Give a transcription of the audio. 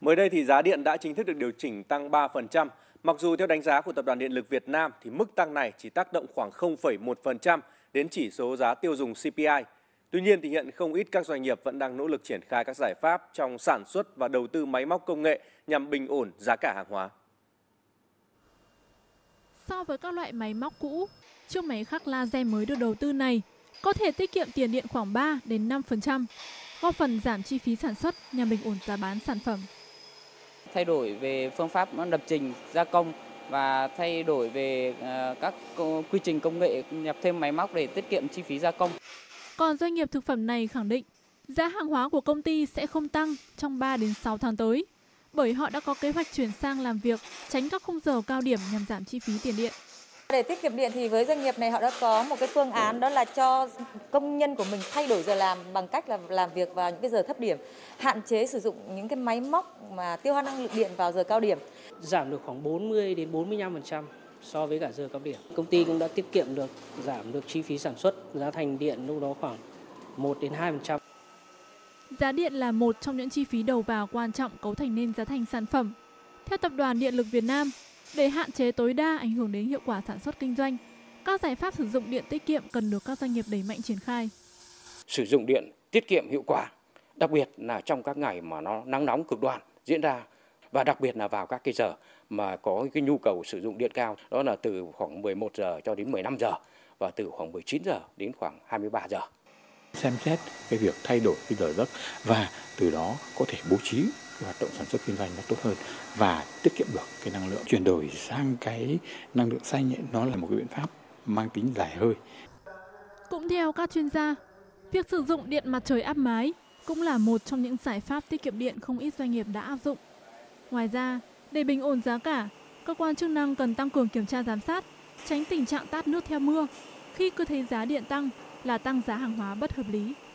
Mới đây thì giá điện đã chính thức được điều chỉnh tăng 3%. Mặc dù theo đánh giá của Tập đoàn Điện lực Việt Nam thì mức tăng này chỉ tác động khoảng 0,1% đến chỉ số giá tiêu dùng CPI. Tuy nhiên thì hiện không ít các doanh nghiệp vẫn đang nỗ lực triển khai các giải pháp trong sản xuất và đầu tư máy móc công nghệ nhằm bình ổn giá cả hàng hóa. So với các loại máy móc cũ, chiếc máy khắc laser mới được đầu tư này có thể tiết kiệm tiền điện khoảng 3 đến 5%, góp phần giảm chi phí sản xuất nhằm bình ổn giá bán sản phẩm. Thay đổi về phương pháp lập trình gia công và thay đổi về các quy trình công nghệ, nhập thêm máy móc để tiết kiệm chi phí gia công. Còn doanh nghiệp thực phẩm này khẳng định giá hàng hóa của công ty sẽ không tăng trong 3 đến 6 tháng tới, bởi họ đã có kế hoạch chuyển sang làm việc tránh các khung giờ cao điểm nhằm giảm chi phí tiền điện. Để tiết kiệm điện thì với doanh nghiệp này họ đã có một cái phương án, đó là cho công nhân của mình thay đổi giờ làm bằng cách là làm việc vào những cái giờ thấp điểm, hạn chế sử dụng những cái máy móc mà tiêu hao năng lượng điện vào giờ cao điểm. Giảm được khoảng 40 đến 45% so với cả giờ cao điểm. Công ty cũng đã tiết kiệm được, giảm được chi phí sản xuất, giá thành điện lúc đó khoảng 1 đến 2%. Giá điện là một trong những chi phí đầu vào quan trọng cấu thành nên giá thành sản phẩm. Theo Tập đoàn Điện lực Việt Nam, để hạn chế tối đa ảnh hưởng đến hiệu quả sản xuất kinh doanh, các giải pháp sử dụng điện tiết kiệm cần được các doanh nghiệp đẩy mạnh triển khai. Sử dụng điện tiết kiệm hiệu quả, đặc biệt là trong các ngày mà nó nắng nóng cực đoan diễn ra, và đặc biệt là vào các cái giờ mà có cái nhu cầu sử dụng điện cao, đó là từ khoảng 11 giờ cho đến 15 giờ và từ khoảng 19 giờ đến khoảng 23 giờ. Xem xét cái việc thay đổi cái giờ giấc và từ đó có thể bố trí cái hoạt động sản xuất kinh doanh nó tốt hơn và tiết kiệm được cái năng lượng. Chuyển đổi sang cái năng lượng xanh ấy, nó là một cái biện pháp mang tính dài hơi. Cũng theo các chuyên gia, việc sử dụng điện mặt trời áp mái cũng là một trong những giải pháp tiết kiệm điện không ít doanh nghiệp đã áp dụng. Ngoài ra, để bình ổn giá cả, cơ quan chức năng cần tăng cường kiểm tra giám sát, tránh tình trạng tát nước theo mưa khi cứ thấy giá điện tăng là tăng giá hàng hóa bất hợp lý.